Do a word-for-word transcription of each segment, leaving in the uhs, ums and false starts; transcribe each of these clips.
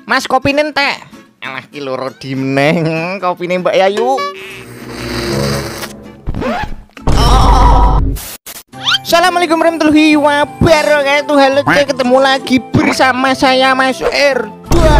Mas kopinen teh. Alah ki loro dimneng kopine Mbak Yayu. Assalamualaikum warahmatullahi wabarakatuh. Halo, ketemu lagi bersama saya Mas R dua.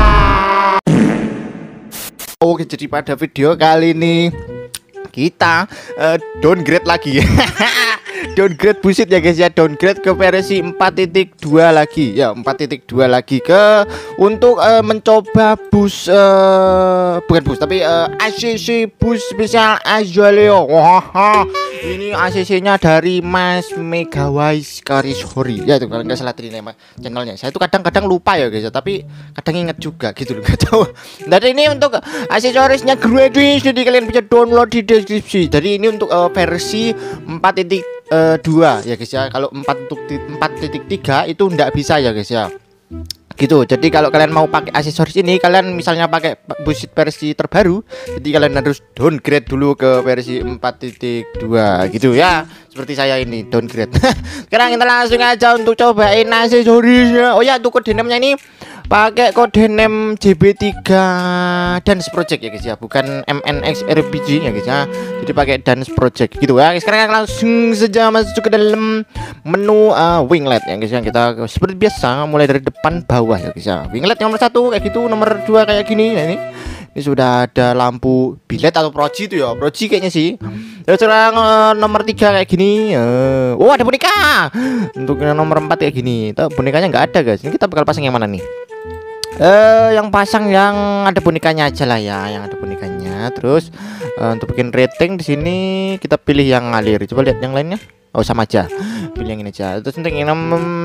Oke, jadi pada video kali ini kita uh, downgrade lagi. Downgrade busit ya guys ya, downgrade ke versi empat titik dua lagi ya, empat titik dua lagi ke untuk uh, mencoba bus uh, bukan bus tapi uh, A C C bus spesial Azalea. Wah, ini A C C-nya dari Mas Megawais Karisori ya, itu kalau nggak salah tadi nama channelnya. Saya itu kadang-kadang lupa ya guys ya, tapi kadang inget juga gitu loh, nggak tahu. Jadi ini untuk aksesorisnya gratis, jadi kalian bisa download di deskripsi. Jadi ini untuk uh, versi empat titik dua ya guys ya. Kalau empat titik tiga itu ndak bisa ya guys ya, gitu. Jadi kalau kalian mau pakai aksesoris ini, kalian misalnya pakai busit versi terbaru, jadi kalian harus downgrade dulu ke versi empat titik dua gitu ya. Seperti saya ini downgrade. Sekarang kita langsung aja untuk cobain aksesorisnya. Oh ya, untuk kode name-nya ini pakai kode name J B tiga Dance Project ya guys ya, bukan M N X R P G ya guys ya. Jadi pakai Dance Project gitu ya. Sekarang langsung saja masuk ke dalam menu uh, winglet ya guys ya. Kita seperti biasa mulai dari depan bawah ya guys ya. Winglet nomor satu kayak gitu, nomor dua kayak gini. Nah, ini ini sudah ada lampu bilet atau proji itu ya, proji kayaknya sih. Terus sekarang uh, nomor tiga kayak gini. Uh, oh, ada boneka. Untuk nomor empat kayak gini. Tuh, bonekanya nggak ada guys. Ini kita bakal pasang yang mana nih? Eh, yang pasang yang ada bonekanya aja lah ya, yang ada bonekanya. Terus uh, untuk bikin rating di sini kita pilih yang ngalir. Coba lihat yang lainnya. Oh, sama aja. Pilih yang ini aja. Terus untuk yang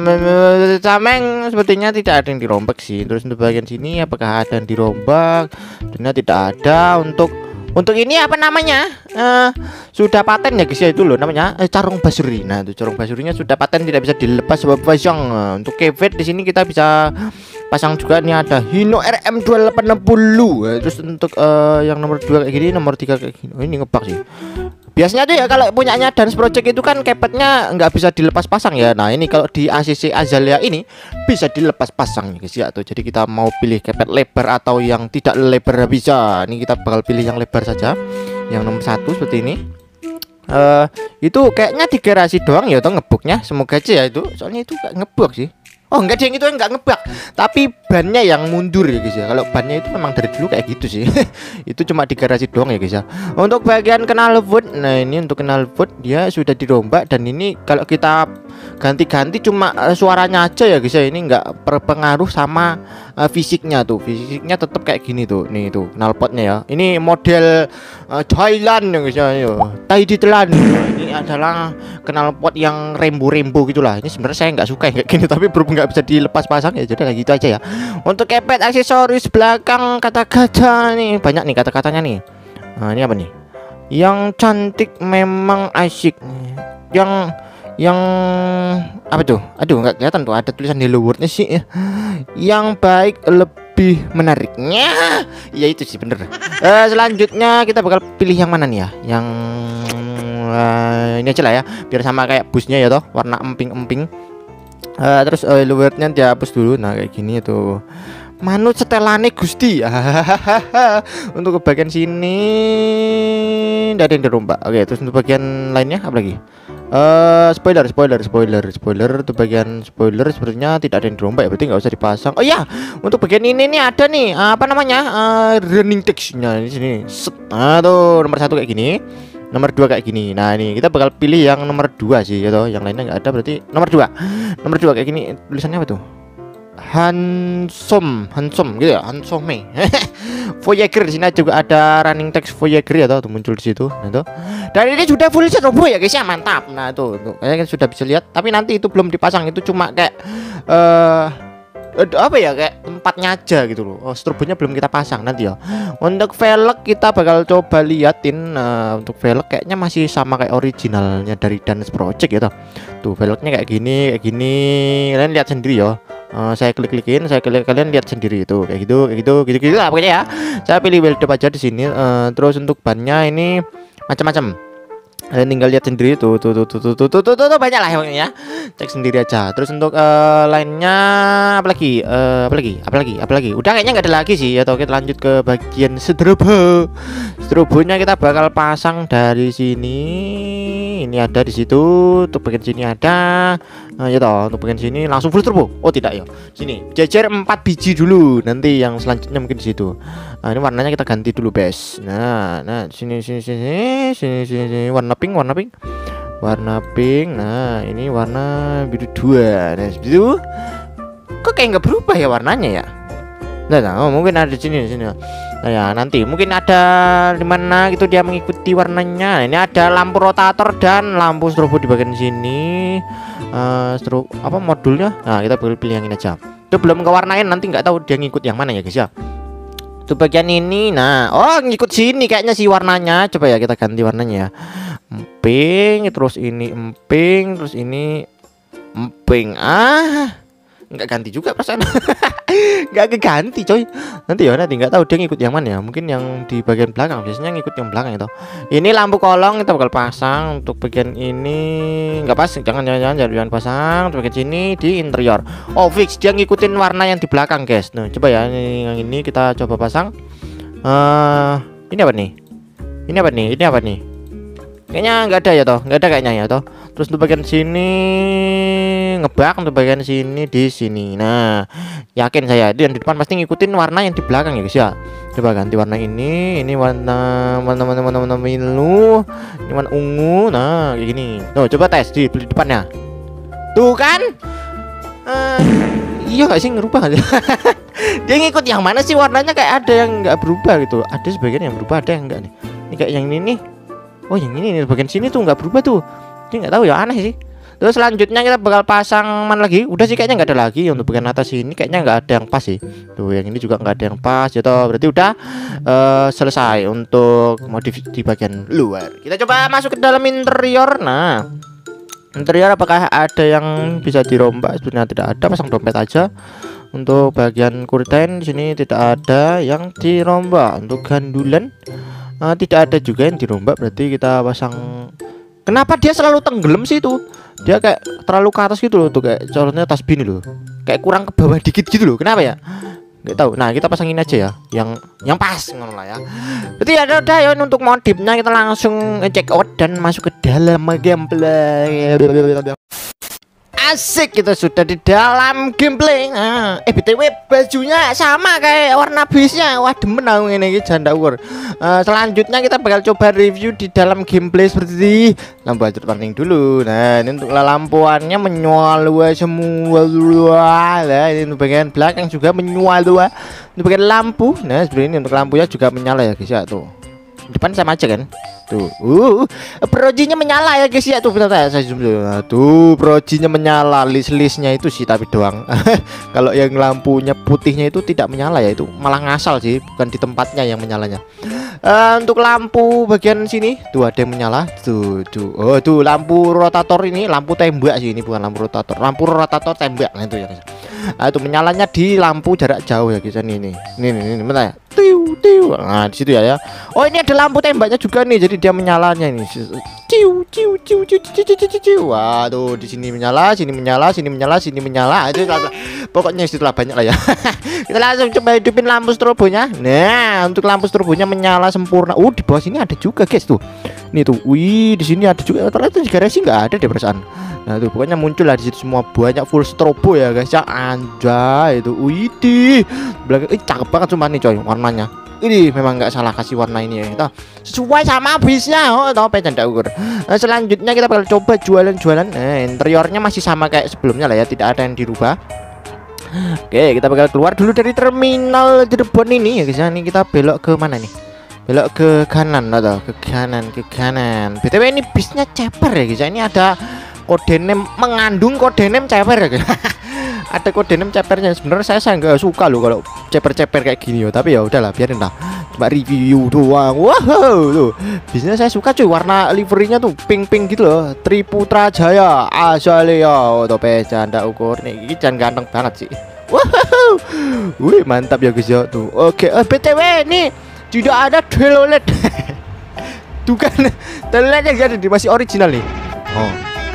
cameng sepertinya tidak ada yang dirombak sih. Terus untuk bagian sini apakah ada yang dirombak? Ternyata tidak ada. Untuk Untuk ini apa namanya? Uh, sudah paten ya guys ya, itu loh namanya uh, carung basuri. Nah, itu carung basurinya sudah paten, tidak bisa dilepas sebab pasang. Uh, untuk kevet di sini kita bisa pasang juga. Ini ada Hino R M dua delapan enam nol. Uh, terus untuk uh, yang nomor dua kayak gini, nomor tiga kayak gini. Oh, ini ngebak sih. Biasanya tuh ya kalau punyanya Dance Project itu kan kepetnya nggak bisa dilepas pasang ya. Nah, ini kalau di A C C Azalea ini bisa dilepas pasang ya guys ya. Tuh, jadi kita mau pilih kepet lebar atau yang tidak lebar bisa. Ini kita bakal pilih yang lebar saja, yang nomor satu seperti ini. Uh, itu kayaknya di garasi doang ya tuh ngebuknya. Semoga aja ya itu, soalnya itu gak ngebuk sih. Oh, enggak, yang itu enggak ngebak, tapi bannya yang mundur ya guys ya. Kalau bannya itu memang dari dulu kayak gitu sih. Itu cuma di garasi doang ya guys ya. Untuk bagian knalpot, nah ini untuk knalpot dia sudah dirombak, dan ini kalau kita ganti-ganti cuma uh, suaranya aja ya guys ya. Ini enggak berpengaruh sama uh, fisiknya tuh. Fisiknya tetap kayak gini tuh. Nih tuh knalpotnya ya. Ini model uh, Thailand ya guys ya. Tai di telan. Ini adalah knalpot yang rainbow-rainbow gitulah. Ini sebenarnya saya nggak suka kayak gini, tapi berhubung nggak bisa dilepas pasang ya, jadi kayak gitu aja ya. Untuk kepet aksesoris belakang kata-kata nih banyak nih kata-katanya nih. Nah, ini apa nih? Yang cantik memang asyik. Yang yang apa tuh? Aduh, nggak kelihatan tuh, ada tulisan Hello World-nya sih. Yang baik lebih menariknya. Ya itu sih bener. Uh, selanjutnya kita bakal pilih yang mana nih ya? Yang uh, ini aja lah ya, biar sama kayak busnya ya toh, warna emping-emping. Uh, terus uh, luarnya dihapus dulu. Nah kayak gini tuh, manut setelane Gusti. Untuk ke bagian sini tidak ada yang dirombak. Oke, terus untuk bagian lainnya apa lagi? Uh, spoiler, spoiler, spoiler, spoiler. Untuk bagian spoiler sepertinya tidak ada yang dirombak ya, berarti nggak usah dipasang. Oh ya, untuk bagian ini nih ada nih uh, apa namanya uh, running textnya di sini. Set. Nah tuh nomor satu kayak gini, nomor dua kayak gini. Nah ini kita bakal pilih yang nomor dua sih ya toh, yang lainnya nggak ada, berarti nomor dua. Nomor dua kayak gini, tulisannya apa tuh? Hansom, Hansom gitu ya, Hansome. Voyager di sini juga ada running text Voyager ya toh, tuh muncul di situ. Nah tuh. Dan ini sudah full set robo ya guys ya, mantap. Nah tuh, tuh kayaknya sudah bisa lihat, tapi nanti itu belum dipasang, itu cuma kayak eh uh, apa ya, kayak tempatnya aja gitu loh. Oh, strobonya belum kita pasang nanti ya. Untuk velg kita bakal coba liatin. Uh, untuk velg kayaknya masih sama kayak originalnya dari Dance Project ya toh. Tuh velgnya kayak gini, kayak gini. Kalian lihat sendiri ya. Uh, saya klik-klikin, saya klik, kalian lihat sendiri itu kayak gitu, kayak gitu, gitu-gitu lah pokoknya ya. Saya pilih weld aja di sini. Uh, terus untuk bannya ini macam-macam. Kalian tinggal lihat sendiri tuh tuh tuh tuh tuh tuh tuh, tuh, tuh, tuh banyak lah ya. Cek sendiri aja. Terus untuk uh, lainnya apa lagi? Uh, apa lagi? Apa lagi? Apa lagi? Udah kayaknya nggak ada lagi sih. Atau kita lanjut ke bagian strobo. Strobonya kita bakal pasang dari sini. Ini ada di situ. Untuk bagian sini ada. Nah, ya toh. Untuk bagian sini langsung full strobo. Oh tidak ya. Sini jajar empat biji dulu. Nanti yang selanjutnya mungkin di situ. Nah, ini warnanya kita ganti dulu, guys. Nah, nah sini sini sini sini sini, sini. warna pink, warna pink. Warna pink. Nah, ini warna biru dua. Nah, biru. Kok kayak nggak berubah ya warnanya ya? Nah, nah oh, mungkin ada di sini di sini. Nah, ya nanti mungkin ada di mana gitu dia mengikuti warnanya. Nah, ini ada lampu rotator dan lampu strobo di bagian sini. Uh, strobo apa modulnya? Nah, kita pilih pilih yang ini aja. Itu belum kewarnain, nanti nggak tahu dia ngikut yang mana ya, guys ya. Itu bagian ini. Nah, oh ngikut sini kayaknya sih warnanya. Coba ya kita ganti warnanya ya. Emping, terus ini emping, terus ini emping. Ah, nggak ganti juga perasaan. Nggak keganti coy. Nanti ya nanti nggak tahu dia ngikut yang mana ya. Mungkin yang di bagian belakang, biasanya ngikut yang belakang itu. Ini lampu kolong kita bakal pasang. Untuk bagian ini nggak pas, jangan jangan jangan jangan pasang. Untuk bagian sini di interior. Oh fix dia ngikutin warna yang di belakang, guys. Nah coba ya ini, yang ini kita coba pasang. Uh, ini apa nih? Ini apa nih? Ini apa nih? Kayaknya nggak ada ya toh, nggak ada kayaknya ya toh. Terus untuk bagian sini ngebak, untuk bagian sini di sini. Nah, yakin saya itu yang di depan pasti ngikutin warna yang di belakang ya guys ya. Coba ganti warna ini, ini warna warna warna warna, warna milu, ini warna ungu. Nah, kayak gini. Tuh, coba tes di, di depannya. Tuh kan? Uh, iya nggak sih ngerubah aja. Dia ngikut yang mana sih warnanya, kayak ada yang nggak berubah gitu. Ada sebagian yang berubah, ada yang enggak nih. Ini kayak yang ini nih. Oh yang ini nih bagian sini tuh nggak berubah tuh. Dia nggak tahu ya, aneh sih. Terus selanjutnya kita bakal pasang mana lagi? Udah sih kayaknya nggak ada lagi. Untuk bagian atas ini kayaknya nggak ada yang pas sih. Tuh yang ini juga nggak ada yang pas gitu. Berarti udah uh, selesai untuk modif di bagian luar. Kita coba masuk ke dalam interior. Nah, interior apakah ada yang bisa dirombak? Sebenarnya tidak ada, pasang dompet aja. Untuk bagian kurtain di sini tidak ada yang dirombak. Untuk gandulan Uh, tidak ada juga yang dirombak, berarti kita pasang. Kenapa dia selalu tenggelam sih itu? Dia kayak terlalu ke atas gitu loh, tuh kayak contohnya tasbih loh, kayak kurang ke bawah dikit gitu loh. Kenapa ya? Nggak tahu. Nah kita pasangin aja ya, yang yang pas ngono lah ya. Berarti ada ada ya untuk modifnya, kita langsung check out dan masuk ke dalam gameplay. Asik, kita sudah di dalam gameplay. Nah, eh B T W bajunya sama kayak warna bisnya. Wah demen aku ini janda ukur. Uh, selanjutnya kita bakal coba review di dalam gameplay seperti lampu hajur warning dulu. Nah ini untuk lampuannya menyala semua. Nah ini untuk bagian belakang juga menyala. Untuk bagian lampu. Nah seperti ini untuk lampunya juga menyala ya guys ya. Tuh depan sama aja kan. Tuh, uh, projinya menyala ya guys ya. Tuh bentar saya zoom dulu. Nah, tuh projinya menyala, list-listnya itu sih tapi doang. Kalau yang lampunya putihnya itu tidak menyala ya, itu malah ngasal sih, bukan di tempatnya yang menyalanya. Uh, untuk lampu bagian sini tuh ada yang menyala. Tuh, tuh. Oh, tuh lampu rotator ini, lampu tembak sih ini, bukan lampu rotator. Lampu rotator tembak. Nah, itu ya guys. Nah, itu menyalanya di lampu jarak jauh ya guys ini ini. Ini ini, ini bentar ya. Tiu, tiu. Nah, di situ ya ya. Oh, ini ada lampu tembaknya juga nih. Jadi dia menyalanya ini. Ciu ciu ciu ciu ciu ciu ciu ciu. Waduh, di sini menyala, sini menyala, sini menyala, sini menyala. Itu pokoknya istilah banyak lah ya. Kita langsung coba hidupin lampu strobonya. Nah, untuk lampu strobonya menyala sempurna. Oh, di bawah sini ada juga, guys tuh. Nih tuh. Wih, di sini ada juga. Ternyata di garasi nggak ada deh perasaan. Nah, tuh pokoknya muncul lah di situ semua banyak full strobo ya, guys ya. Anjay, itu. Wih, di belakang eh cakep banget cuma nih coy warnanya. Ini memang nggak salah kasih warna ini ya, kita sesuai sama bisnya. Oh tau canda ukur. Nah, selanjutnya kita bakal coba jualan-jualan. Nah, interiornya masih sama kayak sebelumnya lah ya, tidak ada yang dirubah. Oke, kita bakal keluar dulu dari terminal Cirebon ini ya guys. Ini kita belok ke mana nih? Belok ke kanan atau ke kanan ke kanan. B T W ini bisnya ceper ya guys. Ini ada kode name, mengandung kode name ceper ya guys. Ada kode name cepernya. Sebenarnya saya saya nggak suka loh kalau ceper-ceper kayak gini yo, tapi ya udahlah biarin lah, cuma review doang. Wow tuh bisnya saya suka cuy, warna liverinya tuh pink-pink gitu loh. Triputra Jaya Azalea. Oh tope janda ukur nih, ini jangan ganteng banget sih. Wow, wih mantap ya guys ya tuh. Oke, uh, B T W nih tidak ada duel O L E D. tuh kan. Ternyata jadi masih original nih. Oh.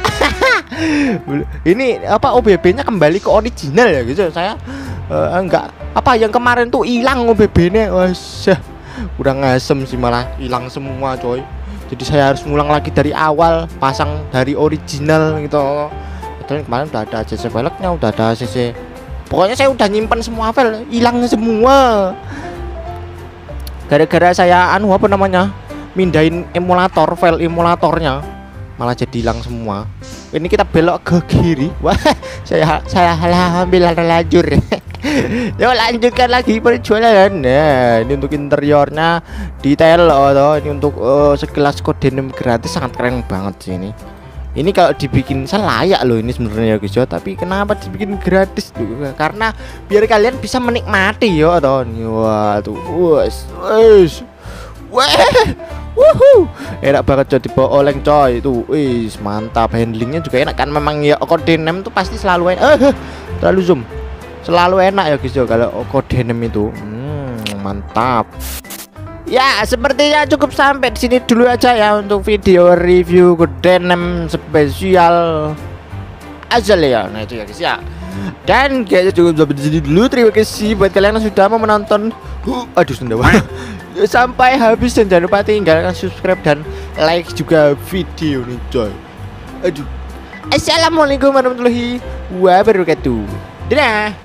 Ini apa O B B-nya kembali ke original ya gitu. Saya uh, enggak apa yang kemarin tuh hilang O B B-nya. Wah, udah ngasem sih malah hilang semua coy. Jadi saya harus ngulang lagi dari awal, pasang dari original gitu. Padahal kemarin udah ada C C velgnya, udah ada C C. Pokoknya saya udah nyimpen semua file, hilang semua. Gara-gara saya anu apa namanya? Mindahin emulator, file emulatornya. Malah jadi hilang semua. Ini kita belok ke kiri. Wah, saya saya ambil lajur. Yuk lanjutkan lagi perjuangan. Nah, ini untuk interiornya detail atau ini untuk uh, segelas Codename gratis sangat keren banget sih ini. Ini kalau dibikin saya layak loh ini sebenarnya guys ya, tapi kenapa dibikin gratis tuh? Karena biar kalian bisa menikmati ya atau wah tuh. Wes, wes. Wah. Wuhu. Enak banget jadi bawa oleng coy itu. Wis, mantap, handlingnya juga enak kan, memang ya Codename tuh pasti selalu enak. Eh, terlalu zoom. Selalu enak ya guys ya kalau Codename itu. Hmm, mantap. Ya, sepertinya cukup sampai di sini dulu aja ya untuk video review Codename spesial Azalea. Nah itu ya guys ya. Dan kayaknya cukup sampai di sini dulu. Terima kasih buat kalian yang sudah mau menonton. Uh, aduh sudah sampai habis, dan jangan lupa tinggalkan subscribe dan like juga video nih coy. Aduh. Assalamualaikum warahmatullahi wabarakatuh. Dadah.